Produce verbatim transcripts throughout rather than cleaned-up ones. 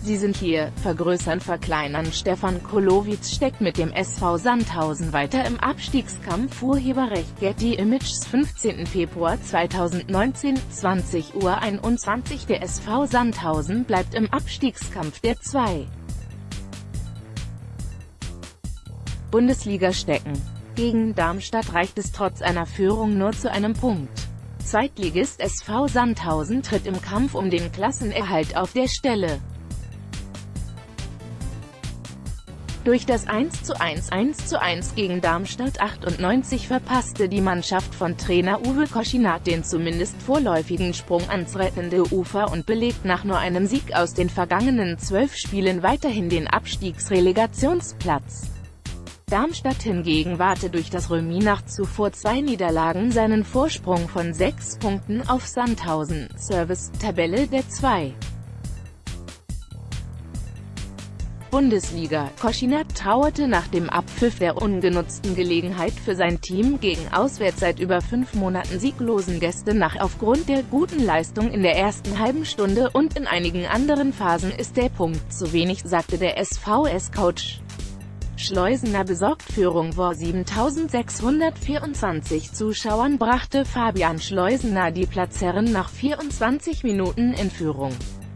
Sie sind hier, vergrößern, verkleinern. Stefan Kolowitz steckt mit dem S V Sandhausen weiter im Abstiegskampf. Urheberrecht Getty Images. fünfzehnten Februar zweitausendneunzehn, zwanzig Uhr einundzwanzig. Der S V Sandhausen bleibt im Abstiegskampf der zwei. Bundesliga stecken. Gegen Darmstadt reicht es trotz einer Führung nur zu einem Punkt. Zweitligist S V Sandhausen tritt im Kampf um den Klassenerhalt auf der Stelle. Durch das eins zu eins eins zu eins gegen Darmstadt achtundneunzig verpasste die Mannschaft von Trainer Uwe Koschinat den zumindest vorläufigen Sprung ans rettende Ufer und belegt nach nur einem Sieg aus den vergangenen zwölf Spielen weiterhin den Abstiegsrelegationsplatz. Darmstadt hingegen wahrte durch das Remis nach zuvor zwei Niederlagen seinen Vorsprung von sechs Punkten auf Sandhausen. Service Tabelle der zwei. Bundesliga. Koschinat trauerte nach dem Abpfiff der ungenutzten Gelegenheit für sein Team gegen auswärts seit über fünf Monaten sieglosen Gäste nach. Aufgrund der guten Leistung in der ersten halben Stunde und in einigen anderen Phasen ist der Punkt zu wenig, sagte der S V S-Coach. Schleusener besorgt. Führung vor siebentausendsechshundertvierundzwanzig Zuschauern brachte Fabian Schleusener die Platzherren nach vierundzwanzig Minuten in Führung.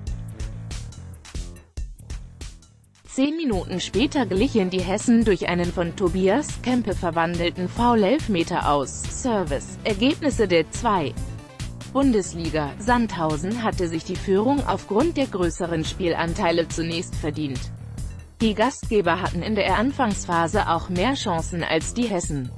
Zehn Minuten später glichen die Hessen durch einen von Tobias Kempe verwandelten Foul-Elfmeter aus. Service. Ergebnisse der zwei. Bundesliga. Sandhausen hatte sich die Führung aufgrund der größeren Spielanteile zunächst verdient. Die Gastgeber hatten in der Anfangsphase auch mehr Chancen als die Hessen.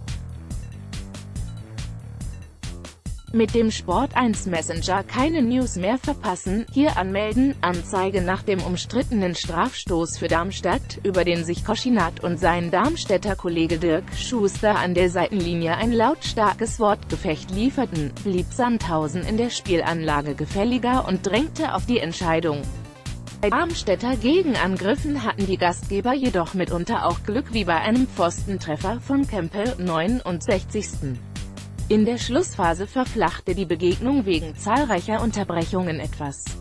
Mit dem Sport eins Messenger keine News mehr verpassen, hier anmelden. Anzeige nach dem umstrittenen Strafstoß für Darmstadt, über den sich Koschinat und sein Darmstädter Kollege Dirk Schuster an der Seitenlinie ein lautstarkes Wortgefecht lieferten, blieb Sandhausen in der Spielanlage gefälliger und drängte auf die Entscheidung. Bei Darmstädter Gegenangriffen hatten die Gastgeber jedoch mitunter auch Glück, wie bei einem Pfostentreffer von Kempe, neunundsechzigsten In der Schlussphase verflachte die Begegnung wegen zahlreicher Unterbrechungen etwas.